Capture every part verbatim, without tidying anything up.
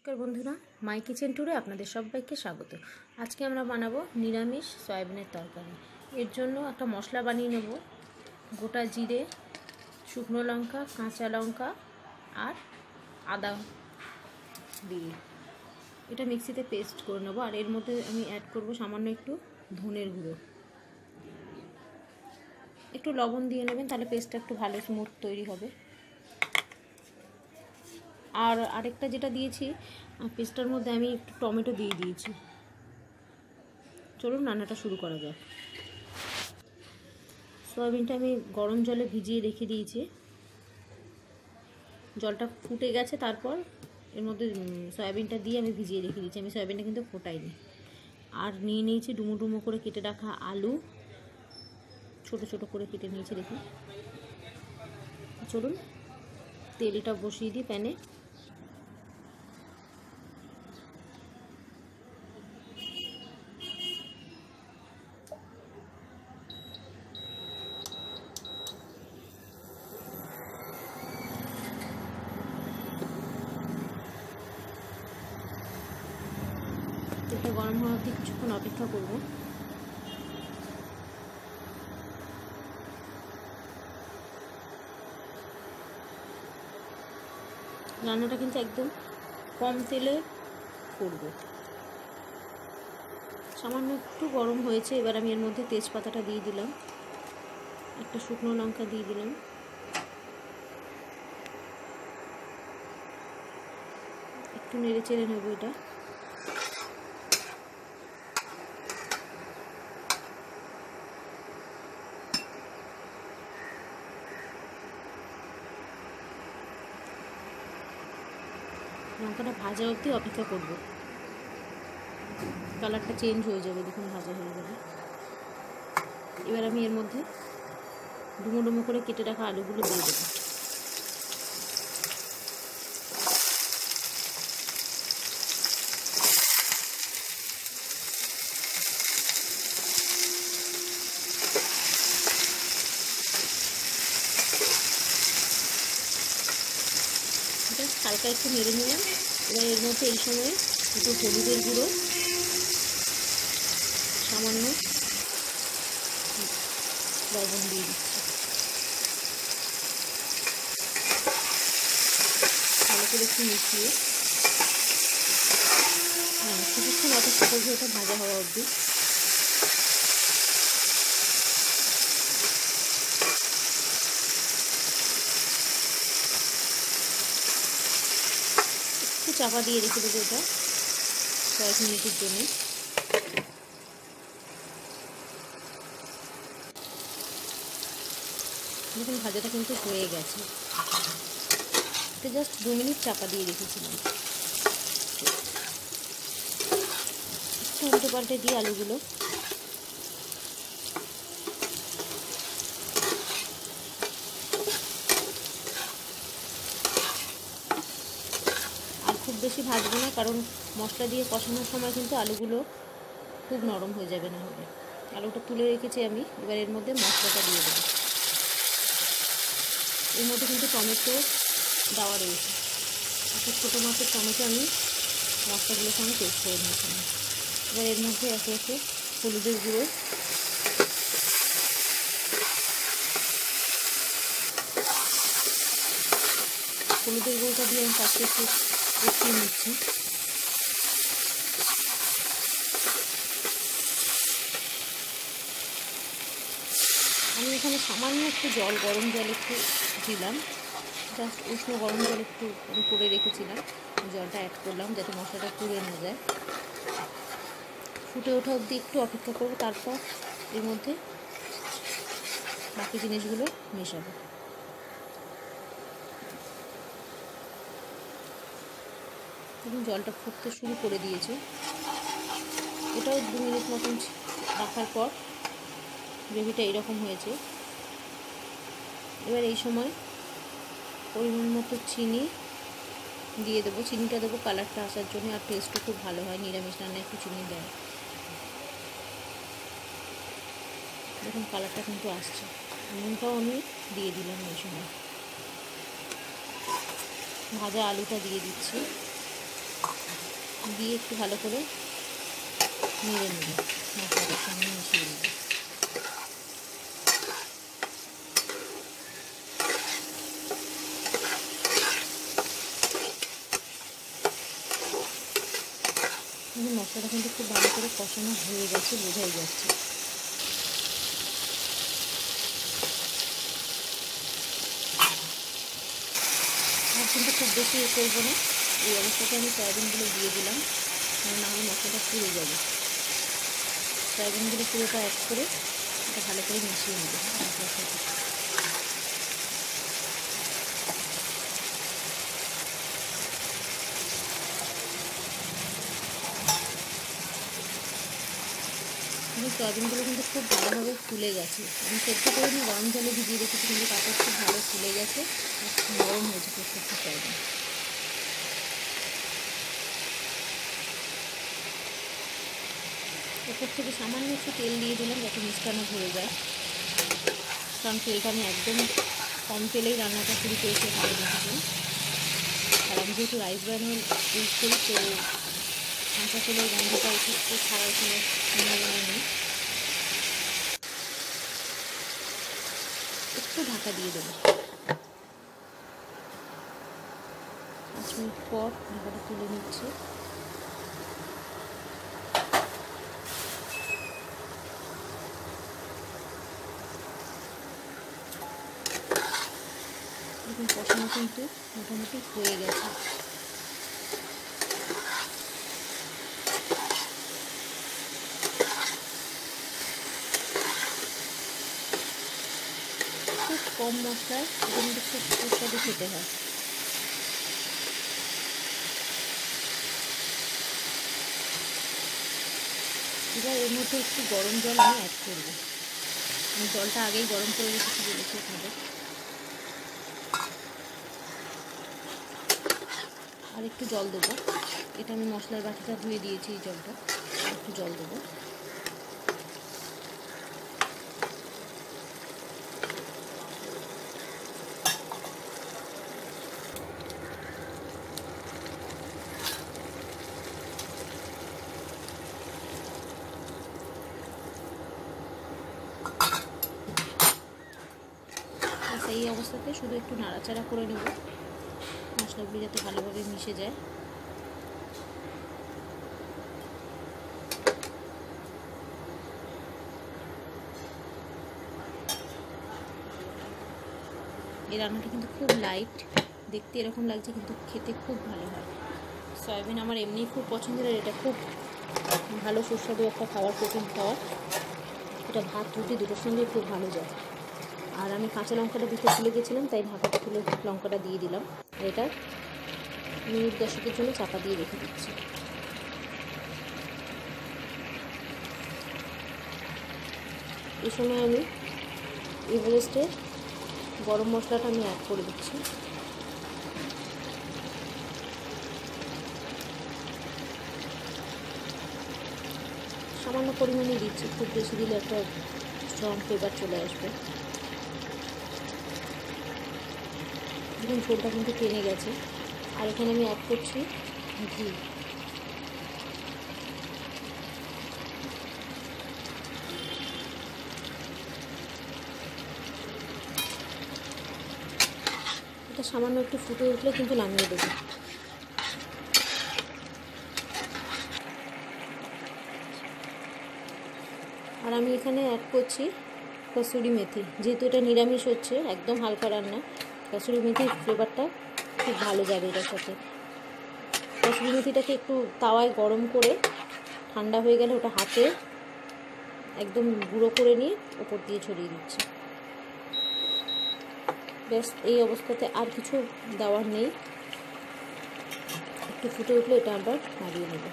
নমস্কার বন্ধুরা, মাই কিচেন ট্যুরে আপনাদের সবাইকে স্বাগত। আজকে আমরা বানাবো নিরামিষ সয়াবিনের তরকারি। এর জন্য একটা মশলা বানিয়ে নেব। গোটা জিরে, শুকনো লঙ্কা, কাঁচা লঙ্কা আর আদা দিয়ে এটা মিক্সিতে পেস্ট করে নেব। আর এর মধ্যে আমি অ্যাড করব সামান্য একটু ধনের গুঁড়ো, একটু লবণ দিয়ে নেবেন, তাহলে পেস্টটা একটু ভালো স্মুথ তৈরি হবে। আর আরেকটা যেটা দিয়েছি পেস্টটার মধ্যে আমি একটু টমেটো দিয়ে দিয়েছি। চলুন রান্নাটা শুরু করা যাক। সয়াবিনটা আমি গরম জলে ভিজিয়ে রেখে দিয়েছি, জলটা ফুটে গেছে। তারপর এর মধ্যে সয়াবিনটা দিয়ে আমি ভিজিয়ে রেখে দিয়েছি। আমি সয়াবিনটা কিন্তু ফোটাইনি। আর নিয়ে নিয়েছি ডুমো ডুমো করে কেটে রাখা আলু, ছোট ছোট করে কেটে নিয়েছি দেখুন। চলুন তেলটা বসিয়ে দিই প্যানে। তেলটা গরম হওয়া অবধি কিছুক্ষণ অপেক্ষা করব। রান্নাটা কিন্তু একদম কম তেলে করব। সামান্য একটু গরম হয়েছে। এবার আমি এর মধ্যে তেজপাতাটা দিয়ে দিলাম, একটা শুকনো লঙ্কা দিয়ে দিলাম, একটু নেড়ে চেড়ে নেব এটা। লঙ্কাটা ভাজা অবধি অপেক্ষা করব। কালারটা চেঞ্জ হয়ে যাবে দেখুন, ভাজা হয়ে যাবে। এবার আমি এর মধ্যে ডুমো ডুমো করে কেটে রাখা আলুগুলো দিয়ে দেবো। হালকা একটু নেড়ে নিলাম। এবার এর মধ্যে এই সময় একটু হলুদের গুঁড়ো, সামান্য লবণ দিয়ে দিচ্ছি। ভালো করে একটু মিশিয়ে হ্যাঁ কিছুক্ষণ অপেক্ষা করবো এটা ভাজা হওয়া অবধি। চাপা দিয়ে রেখে দেবো এটা কয়েক মিনিটের জন্য। দেখুন ভাজাটা কিন্তু হয়ে গেছে। এটা জাস্ট দু মিনিট চাপা দিয়ে রেখেছিলাম। একটু উল্টে পাল্টে দিয়ে আলুগুলো খুব বেশি ভাজবো না, কারণ মশলা দিয়ে কষানোর সময় কিন্তু আলুগুলো খুব নরম হয়ে যাবে না হলে। আলুটা তুলে রেখেছি আমি। এবার এর মধ্যে মশলাটা দিয়ে দেবো। এর মধ্যে কিন্তু টমেটো দেওয়া রয়েছে। একটা ছোটো মাছের টমেটো আমি মশলাগুলোর সঙ্গে পেস্ট করে নিয়েছিলাম। এবার এর মধ্যে একে একে হলুদের গুঁড়ো, হলুদের গুঁড়োটা দিয়ে আমি তাকে একটু কষিয়ে নিচ্ছি। আমি এখানে সামান্য একটু জল, গরম জল একটু দিলাম। জাস্ট উষ্ণ গরম জল একটু আমি করে রেখেছিলাম, জলটা অ্যাড করলাম যাতে মশলাটা পুড়ে না যায়। ফুটে ওঠা অবধি একটু অপেক্ষা করবো। তারপর এর মধ্যে বাকি জিনিসগুলো মেশাবো। দেখুন জলটা ফুটতে শুরু করে দিয়েছে। এটাও দু মিনিট মতন রাখার পর গ্রেভিটা এইরকম হয়েছে। এবার এই সময় পরিমাণ মতো চিনি দিয়ে দেবো। চিনিটা দেবো কালারটা আসার জন্য, আর টেস্টও খুব ভালো হয়। নিরামিষ রান্নায় একটু চিনি দেয়। দেখুন কালারটা কিন্তু আসছে। নুনটাও আমি দিয়ে দিলাম এই সময়। ভাজা আলুটা দিয়ে দিচ্ছি। দিয়ে একটু ভালো করে নেড়ে নেব, মশলাটার সঙ্গে মিশিয়ে নেব। মশলাটা কিন্তু খুব ভালো করে কষানো হয়ে গেছে, বোঝাই যাচ্ছে। আর কিন্তু খুব বেশি এ করবো না, এই অবস্থাতে আমি সয়াবিনগুলো দিয়ে দিলাম, কারণ নাহলে মশলাটা পুড়ে যাবে। সয়াবিনগুলো পুরোটা অ্যাড করে এটা ভালো করে মিশিয়ে নেব মশলার সাথে। সয়াবিনগুলো কিন্তু খুব ভালোভাবে ফুলে গেছে। আমি সেদ্ধ করে নিয়ে গরম জলে ভিজিয়ে রেখেছি, কিন্তু কাপড় খুব ভালো ফুলে গেছে, নরম হয়েছে প্রত্যেকটা সয়াবিন। ওপর থেকে সামান্য একটু তেল দিয়ে দিলাম যাতে মিষ্টানো ধরে যায়, কারণ তেলটা আমি একদম কম তেলেই রান্নাটা শুরু করেছি ভালো দেখেছি। আর আমি যেহেতু রাইস ব্র্যান অয়েল ইউজ করি, তো কাঁচা তেলের গন্ধটা একটু ছাড়াই কোনো সম্ভাবনা নেই। একটু ঢাকা দিয়ে দেবো, পাঁচ মিনিট পর ঢাকাটা তুলে নিচ্ছি। দেখুন কষানো কিন্তু মোটামুটি হয়ে গেছে। খুব কম মশলায় এটা কিন্তু খুব সুস্বাদু খেতে হয়। এবার এর মধ্যে একটু গরম জল আমি অ্যাড করব। আমি জলটা আগেই গরম করে রেখেছি বলেছি এখানে। আর একটু জল দেবো, এটা আমি মশলার বাটিটা ধুয়ে দিয়েছি, এই জলটা একটু জল দেবো। এই অবস্থাতে শুধু একটু নাড়াচাড়া করে নেব, মশলাগুলো যাতে ভালোভাবে মিশে যায়। এই রান্নাটা কিন্তু খুব লাইট, দেখতে এরকম লাগছে কিন্তু খেতে খুব ভালো হয়। সয়াবিন আমার এমনিই খুব পছন্দের, আর এটা খুব ভালো সুস্বাদু একটা খাবার, প্রোটিন খাবার। এটা ভাত রুটি দুটোর সঙ্গে খুব ভালো যায়। আর আমি কাঁচা লঙ্কাটা দিতে ভুলে গেছিলাম, তাই ঢাকাটা তুলে লঙ্কাটা দিয়ে দিলাম। আর এটা মিনিট দশেকের জন্য চাপা দিয়ে রেখে দিচ্ছি। এই সময় আমি এভারেস্টের গরম মশলাটা আমি অ্যাড করে দিচ্ছি। সামান্য পরিমাণে দিচ্ছি, খুব বেশি দিলে একটা স্ট্রং ফ্লেভার চলে আসবে। দেখুন ঝোলটা কিন্তু টেনে গেছে। আর এখানে আমি অ্যাড করছি ঘি। এটা সামান্য একটু ফুটে উঠলে কিন্তু নামিয়ে দেবো। আর আমি এখানে অ্যাড করছি কসুরি মেথি। যেহেতু এটা নিরামিষ হচ্ছে, একদম হালকা রান্না, কসুরি মেথির ফ্লেভারটা খুব ভালো যাবে এটার সাথে। কসুরি মেথিটাকে একটু তাওয়ায় গরম করে ঠান্ডা হয়ে গেলে ওটা হাতে একদম গুঁড়ো করে নিয়ে ওপর দিয়ে ছড়িয়ে দিচ্ছি। ব্যাস, এই অবস্থাতে আর কিছু দেওয়ার নেই। একটু ফুটে উঠলে এটা আবার নাড়িয়ে নেব।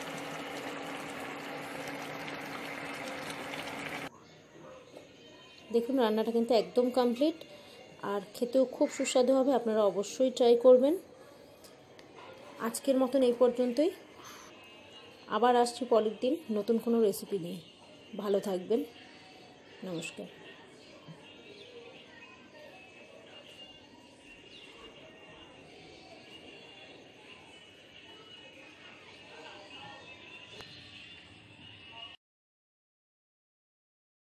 দেখুন রান্নাটা কিন্তু একদম কমপ্লিট, আর খেতেও খুব সুস্বাদু হবে। আপনারা অবশ্যই ট্রাই করবেন। আজকের মতন এই পর্যন্তই। আবার আসছি পরের দিন নতুন কোনো রেসিপি নিয়ে। ভালো থাকবেন। নমস্কার।